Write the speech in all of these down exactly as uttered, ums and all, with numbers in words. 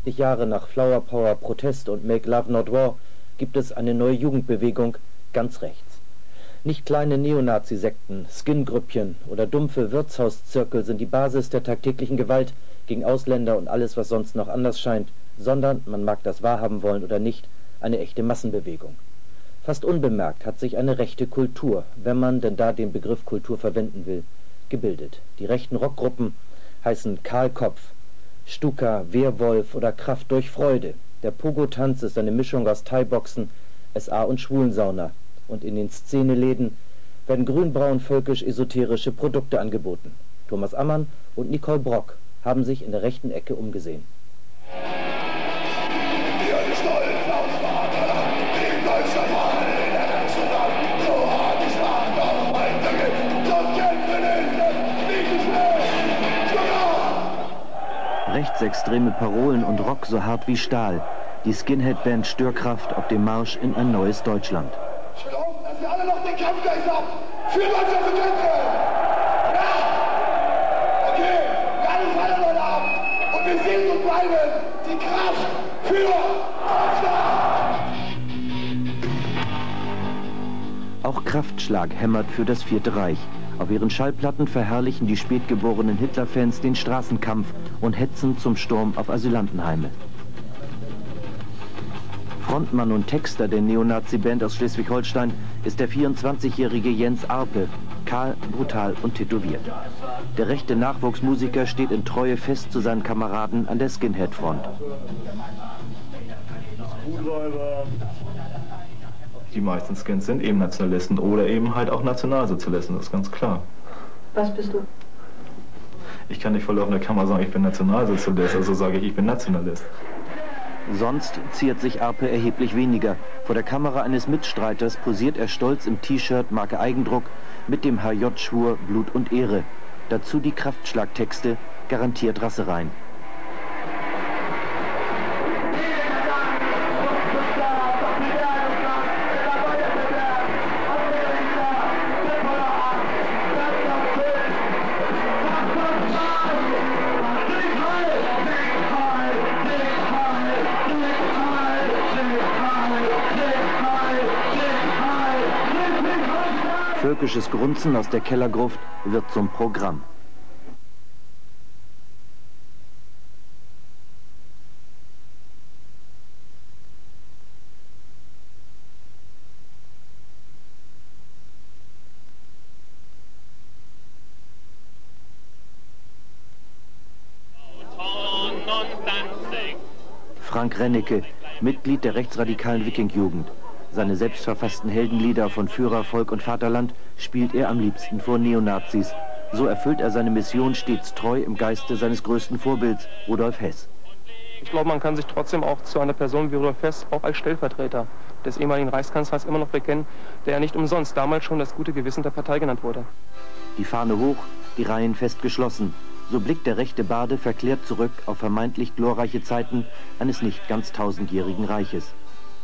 achtzig Jahre nach Flower Power, Protest und Make Love Not War gibt es eine neue Jugendbewegung ganz rechts. Nicht kleine Neonazi-Sekten, Skin-Grüppchen oder dumpfe Wirtshauszirkel sind die Basis der tagtäglichen Gewalt gegen Ausländer und alles, was sonst noch anders scheint, sondern, man mag das wahrhaben wollen oder nicht, eine echte Massenbewegung. Fast unbemerkt hat sich eine rechte Kultur, wenn man denn da den Begriff Kultur verwenden will, gebildet. Die rechten Rockgruppen heißen Kahlkopf, Stuka, Wehrwolf oder Kraft durch Freude. Der Pogo-Tanz ist eine Mischung aus Thai-Boxen, S A und Schwulensauna. Und in den Szeneläden werden grünbraun völkisch-esoterische Produkte angeboten. Thomas Ammann und Nicole Brock haben sich in der rechten Ecke umgesehen. Rechtsextreme Parolen und Rock so hart wie Stahl. Die Skinhead-Band Störkraft auf dem Marsch in ein neues Deutschland. Ich will hoffen, dass ihr alle noch den Kampfgeist habt. Für Deutschland und Deutschland! Ja! Okay, wir alle fallen Leute ab. Und wir sehen und bleiben die Kraft für Deutschland! Auch Kraftschlag hämmert für das Vierte Reich. Auf ihren Schallplatten verherrlichen die spätgeborenen Hitlerfans den Straßenkampf und hetzen zum Sturm auf Asylantenheime. Frontmann und Texter der Neonazi-Band aus Schleswig-Holstein ist der vierundzwanzigjährige Jens Arpe, kahl, brutal und tätowiert. Der rechte Nachwuchsmusiker steht in Treue fest zu seinen Kameraden an der Skinhead-Front. Die meisten Skins sind eben Nationalisten oder eben halt auch Nationalsozialisten, das ist ganz klar. Was bist du? Ich kann nicht voll auf der Kamera sagen, ich bin Nationalsozialist, also sage ich, ich bin Nationalist. Sonst ziert sich Arpe erheblich weniger. Vor der Kamera eines Mitstreiters posiert er stolz im T-Shirt Marke Eigendruck mit dem H J-Schwur Blut und Ehre. Dazu die Kraftschlagtexte, garantiert rasserein. Völkisches Grunzen aus der Kellergruft wird zum Programm. Frank Rennecke, Mitglied der rechtsradikalen Wiking-Jugend. Seine selbstverfassten Heldenlieder von Führer, Volk und Vaterland spielt er am liebsten vor Neonazis. So erfüllt er seine Mission stets treu im Geiste seines größten Vorbilds, Rudolf Hess. Ich glaube, man kann sich trotzdem auch zu einer Person wie Rudolf Hess auch als Stellvertreter des ehemaligen Reichskanzlers immer noch bekennen, der ja nicht umsonst damals schon das gute Gewissen der Partei genannt wurde. Die Fahne hoch, die Reihen fest geschlossen. So blickt der rechte Bade verklärt zurück auf vermeintlich glorreiche Zeiten eines nicht ganz tausendjährigen Reiches.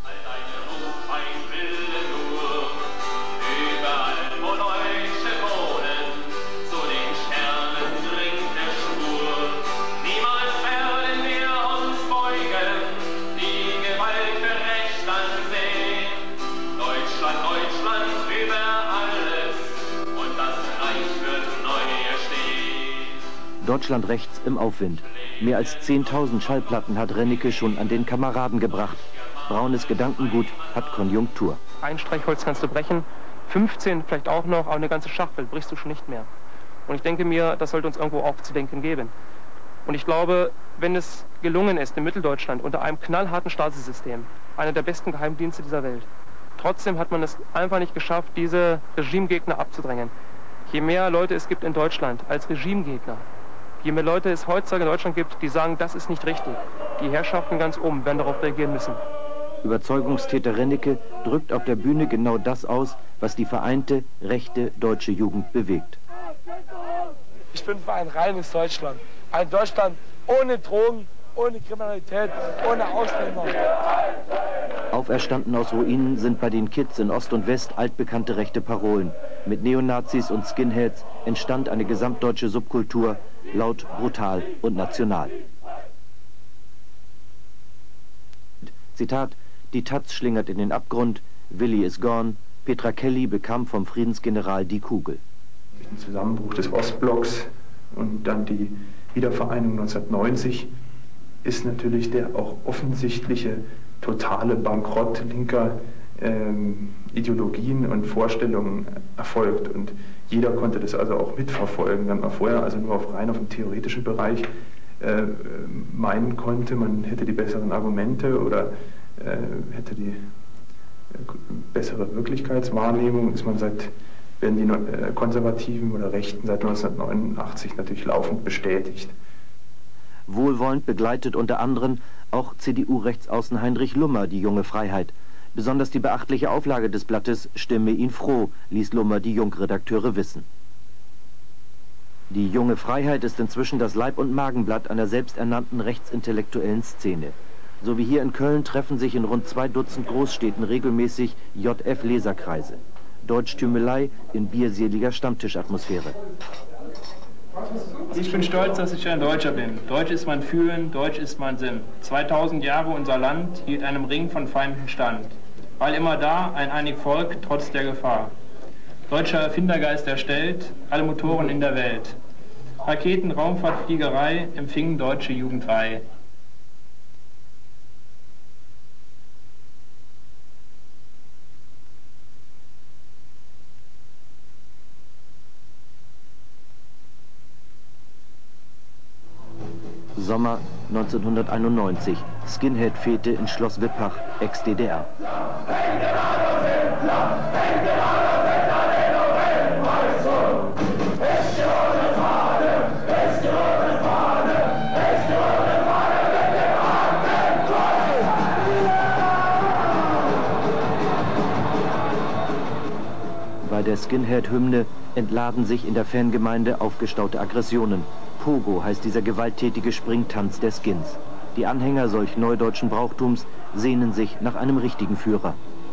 Deutschland rechts im Aufwind. Mehr als zehntausend Schallplatten hat Rennecke schon an den Kameraden gebracht. Braunes Gedankengut hat Konjunktur. Ein Streichholz kannst du brechen, fünfzehn vielleicht auch noch, aber eine ganze Schachtel brichst du schon nicht mehr. Und ich denke mir, das sollte uns irgendwo auch zu denken geben. Und ich glaube, wenn es gelungen ist, in Mitteldeutschland unter einem knallharten Stasi-System, einer der besten Geheimdienste dieser Welt, trotzdem hat man es einfach nicht geschafft, diese Regimegegner abzudrängen. Je mehr Leute es gibt in Deutschland als Regimegegner, je mehr Leute es heutzutage in Deutschland gibt, die sagen, das ist nicht richtig. Die Herrschaften ganz oben werden darauf reagieren müssen. Überzeugungstäter Rennecke drückt auf der Bühne genau das aus, was die vereinte, rechte deutsche Jugend bewegt. Ich bin für ein reines Deutschland. Ein Deutschland ohne Drogen, ohne Kriminalität, ohne Ausländer. Auferstanden aus Ruinen sind bei den Kids in Ost und West altbekannte rechte Parolen. Mit Neonazis und Skinheads entstand eine gesamtdeutsche Subkultur, laut, brutal und national. Zitat: Die Taz schlingert in den Abgrund, Willi is gone, Petra Kelly bekam vom Friedensgeneral die Kugel. Durch den Zusammenbruch des Ostblocks und dann die Wiedervereinigung neunzehnhundertneunzig ist natürlich der auch offensichtliche totale Bankrott linker ähm, Ideologien und Vorstellungen erfolgt. Und jeder konnte das also auch mitverfolgen, wenn man vorher also nur auf rein auf dem theoretischen Bereich äh, meinen konnte, man hätte die besseren Argumente oder äh, hätte die bessere Wirklichkeitswahrnehmung, ist man seit, werden die Konservativen oder Rechten seit neunzehnhundertneunundachtzig natürlich laufend bestätigt. Wohlwollend begleitet unter anderem auch C D U-Rechtsaußen Heinrich Lummer die Junge Freiheit. Besonders die beachtliche Auflage des Blattes stimme ihn froh, ließ Lummer die Jungredakteure wissen. Die Junge Freiheit ist inzwischen das Leib- und Magenblatt einer selbsternannten rechtsintellektuellen Szene. So wie hier in Köln treffen sich in rund zwei Dutzend Großstädten regelmäßig J F-Leserkreise. Deutschtümelei in bierseliger Stammtischatmosphäre. Ich bin stolz, dass ich ein Deutscher bin. Deutsch ist mein Fühlen, Deutsch ist mein Sinn. zweitausend Jahre unser Land hielt einem Ring von Feinden stand. Weil immer da ein einig Volk, trotz der Gefahr. Deutscher Erfindergeist erstellt, alle Motoren in der Welt. Raketen, Raumfahrt, Fliegerei empfingen deutsche Jugendweihe. Sommer neunzehnhunderteinundneunzig. Skinhead-Fete in Schloss Wippach, Ex-D D R. Bei der Skinhead-Hymne entladen sich in der Fangemeinde aufgestaute Aggressionen. Pogo heißt dieser gewalttätige Springtanz der Skins. Die Anhänger solch neudeutschen Brauchtums sehnen sich nach einem richtigen Führer.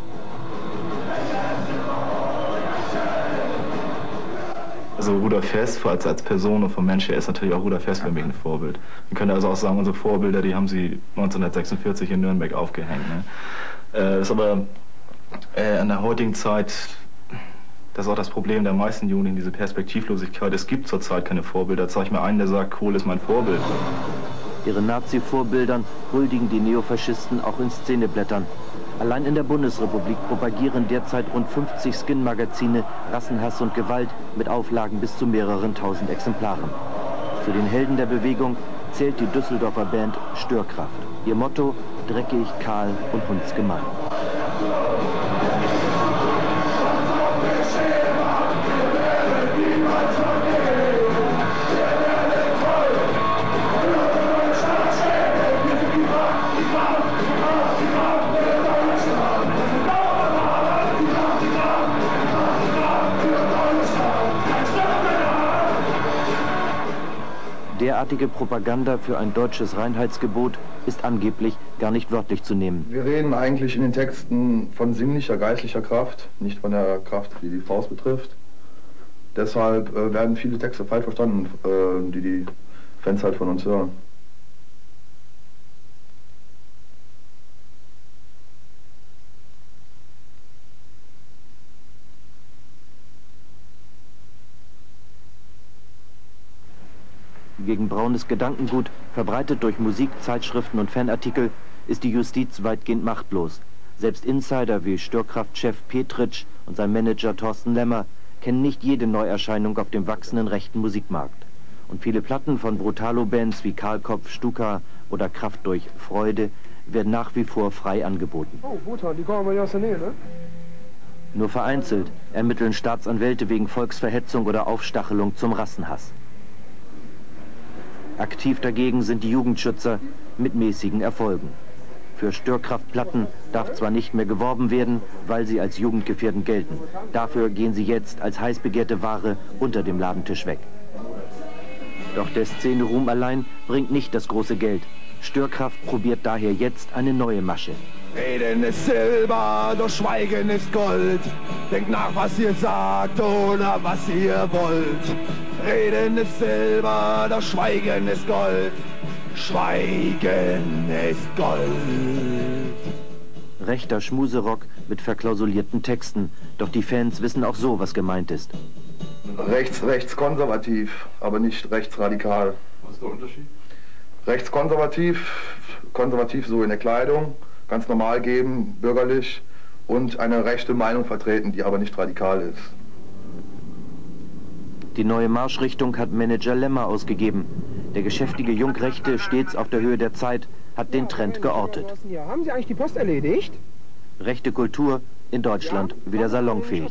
Also Rudolf Hess als, als Person und vom Mensch her ist natürlich auch Rudolf Hess für mich ein Vorbild. Man könnte also auch sagen, unsere Vorbilder, die haben sie neunzehnhundertsechsundvierzig in Nürnberg aufgehängt. Ne? Äh, das ist aber äh, in der heutigen Zeit, das ist auch das Problem der meisten Jugendlichen, diese Perspektivlosigkeit. Es gibt zurzeit keine Vorbilder. Zeig mir einen, der sagt, Kohl ist mein Vorbild. Ihren Nazi-Vorbildern huldigen die Neofaschisten auch in Szeneblättern. Allein in der Bundesrepublik propagieren derzeit rund fünfzig Skin-Magazine Rassenhass und Gewalt mit Auflagen bis zu mehreren tausend Exemplaren. Zu den Helden der Bewegung zählt die Düsseldorfer Band Störkraft. Ihr Motto: dreckig, kahl und hundsgemein. Derartige Propaganda für ein deutsches Reinheitsgebot ist angeblich gar nicht wörtlich zu nehmen. Wir reden eigentlich in den Texten von sinnlicher, geistlicher Kraft, nicht von der Kraft, die die Faust betrifft. Deshalb äh, werden viele Texte falsch verstanden, äh, die die Fans halt von uns hören. Gegen braunes Gedankengut, verbreitet durch Musik, Zeitschriften und Fanartikel, ist die Justiz weitgehend machtlos. Selbst Insider wie Störkraft-Chef Petritsch und sein Manager Thorsten Lemmer kennen nicht jede Neuerscheinung auf dem wachsenden rechten Musikmarkt. Und viele Platten von Brutalo-Bands wie Kahlkopf, Stuka oder Kraft durch Freude werden nach wie vor frei angeboten. Oh, Wotan, die kommen ja aus der Nähe, ne? Nur vereinzelt ermitteln Staatsanwälte wegen Volksverhetzung oder Aufstachelung zum Rassenhass. Aktiv dagegen sind die Jugendschützer mit mäßigen Erfolgen. Für Störkraftplatten darf zwar nicht mehr geworben werden, weil sie als jugendgefährdend gelten. Dafür gehen sie jetzt als heiß begehrte Ware unter dem Ladentisch weg. Doch der Szene-Ruhm allein bringt nicht das große Geld. Störkraft probiert daher jetzt eine neue Masche. Reden ist Silber, doch Schweigen ist Gold. Denkt nach, was ihr sagt oder was ihr wollt. Reden ist Silber, doch Schweigen ist Gold. Schweigen ist Gold. Rechter Schmuserock mit verklausulierten Texten. Doch die Fans wissen auch so, was gemeint ist. Rechts, rechtskonservativ, aber nicht rechtsradikal. Was ist der Unterschied? Rechtskonservativ, konservativ so in der Kleidung, ganz normal geben, bürgerlich und eine rechte Meinung vertreten, die aber nicht radikal ist. Die neue Marschrichtung hat Manager Lemmer ausgegeben. Der geschäftige Jungrechte, stets auf der Höhe der Zeit, hat den Trend geortet. Haben Sie eigentlich die Post erledigt? Rechte Kultur in Deutschland wieder salonfähig.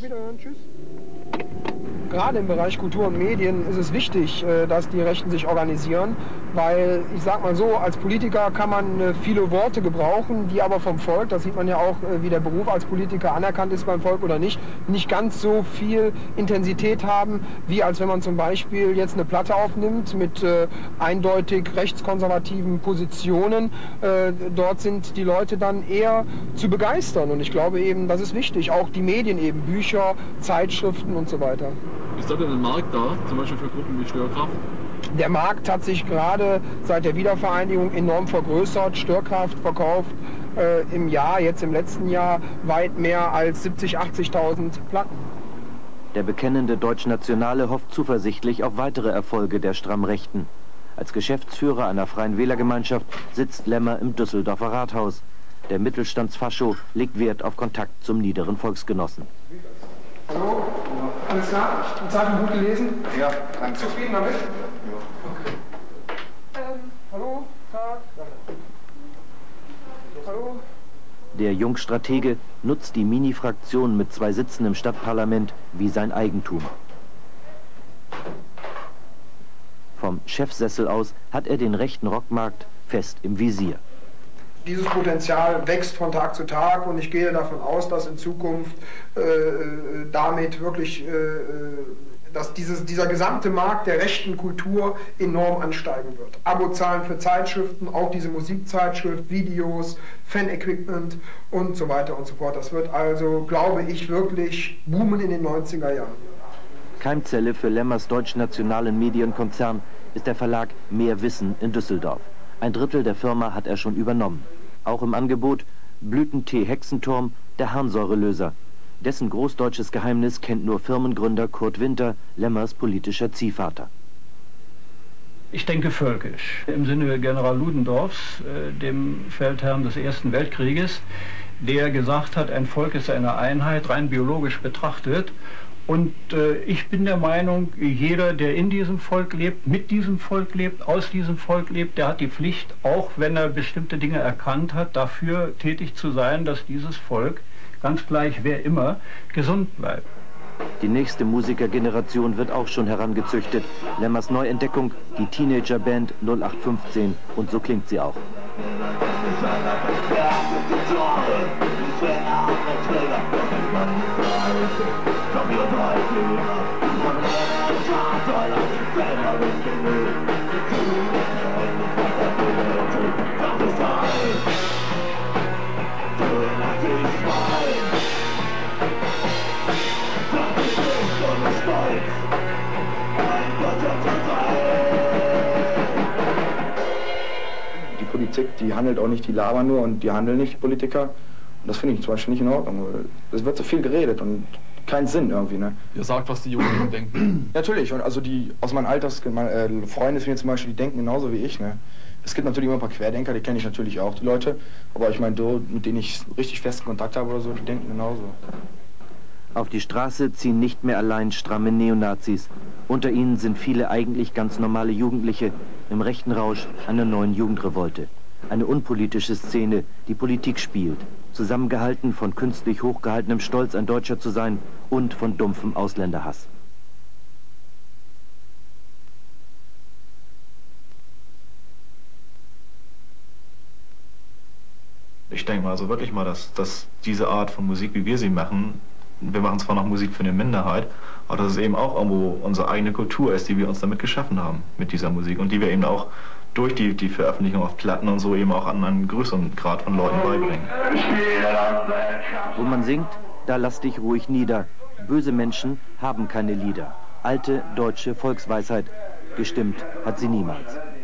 Gerade im Bereich Kultur und Medien ist es wichtig, dass die Rechten sich organisieren, weil ich sag mal so, als Politiker kann man viele Worte gebrauchen, die aber vom Volk, das sieht man ja auch, wie der Beruf als Politiker anerkannt ist beim Volk oder nicht, nicht ganz so viel Intensität haben, wie als wenn man zum Beispiel jetzt eine Platte aufnimmt mit äh, eindeutig rechtskonservativen Positionen. Äh, dort sind die Leute dann eher zu begeistern und ich glaube eben, das ist wichtig, auch die Medien eben, Bücher, Zeitschriften und so weiter. Ist da denn ein Markt da, zum Beispiel für Gruppen wie Störkraft? Der Markt hat sich gerade seit der Wiedervereinigung enorm vergrößert. Störkraft verkauft äh, im Jahr, jetzt im letzten Jahr, weit mehr als siebzigtausend, achtzigtausend Platten. Der bekennende Deutschnationale hofft zuversichtlich auf weitere Erfolge der Strammrechten. Als Geschäftsführer einer freien Wählergemeinschaft sitzt Lemmer im Düsseldorfer Rathaus. Der Mittelstandsfascho legt Wert auf Kontakt zum niederen Volksgenossen. Hallo, alles klar? Die Zeitung gut gelesen? Ja, danke. Zufrieden damit? Ja. Okay. Ähm, hallo, Tag. Hallo. Der Jungstratege nutzt die Mini-Fraktion mit zwei Sitzen im Stadtparlament wie sein Eigentum. Vom Chefsessel aus hat er den rechten Rockmarkt fest im Visier. Dieses Potenzial wächst von Tag zu Tag und ich gehe davon aus, dass in Zukunft äh, damit wirklich, äh, dass dieses, dieser gesamte Markt der rechten Kultur enorm ansteigen wird. Abozahlen für Zeitschriften, auch diese Musikzeitschrift, Videos, Fan-Equipment und so weiter und so fort. Das wird also, glaube ich, wirklich boomen in den neunziger Jahren. Keimzelle für Lemmers deutschnationalen Medienkonzern ist der Verlag Mehr Wissen in Düsseldorf. Ein Drittel der Firma hat er schon übernommen. Auch im Angebot Blütentee Hexenturm, der Harnsäurelöser. Dessen großdeutsches Geheimnis kennt nur Firmengründer Kurt Winter, Lemmers politischer Ziehvater. Ich denke völkisch. Im Sinne General Ludendorffs, äh, dem Feldherrn des Ersten Weltkrieges, der gesagt hat, ein Volk ist eine Einheit, rein biologisch betrachtet. Und äh, ich bin der Meinung, jeder, der in diesem Volk lebt, mit diesem Volk lebt, aus diesem Volk lebt, der hat die Pflicht, auch wenn er bestimmte Dinge erkannt hat, dafür tätig zu sein, dass dieses Volk, ganz gleich wer immer, gesund bleibt. Die nächste Musikergeneration wird auch schon herangezüchtet. Lemmers Neuentdeckung, die Teenagerband null acht fünfzehn. Und so klingt sie auch. Die Politik, die handelt auch nicht, die labern nur und die handeln nicht, die Politiker. Und das finde ich zum Beispiel nicht in Ordnung, weil es wird so viel geredet und keinen Sinn irgendwie, ne? Ihr sagt, was die Jungen denken. Natürlich, und also die aus meinen Alters, meine, äh, Freunde von mir zum Beispiel, die denken genauso wie ich, ne? Es gibt natürlich immer ein paar Querdenker, die kenne ich natürlich auch, die Leute. Aber ich meine, mit denen ich richtig festen Kontakt habe oder so, die denken genauso. Auf die Straße ziehen nicht mehr allein stramme Neonazis. Unter ihnen sind viele eigentlich ganz normale Jugendliche im rechten Rausch einer neuen Jugendrevolte. Eine unpolitische Szene, die Politik spielt, zusammengehalten von künstlich hochgehaltenem Stolz, ein Deutscher zu sein und von dumpfem Ausländerhass. Ich denke mal, also wirklich mal, dass, dass diese Art von Musik, wie wir sie machen, wir machen zwar noch Musik für eine Minderheit, aber dass es eben auch irgendwo unsere eigene Kultur ist, die wir uns damit geschaffen haben, mit dieser Musik. Und die wir eben auch durch die, die Veröffentlichung auf Platten und so eben auch an einen größeren Grad von Leuten beibringen. Wo man singt, da lass dich ruhig nieder. Böse Menschen haben keine Lieder. Alte deutsche Volksweisheit. Gestimmt hat sie niemals.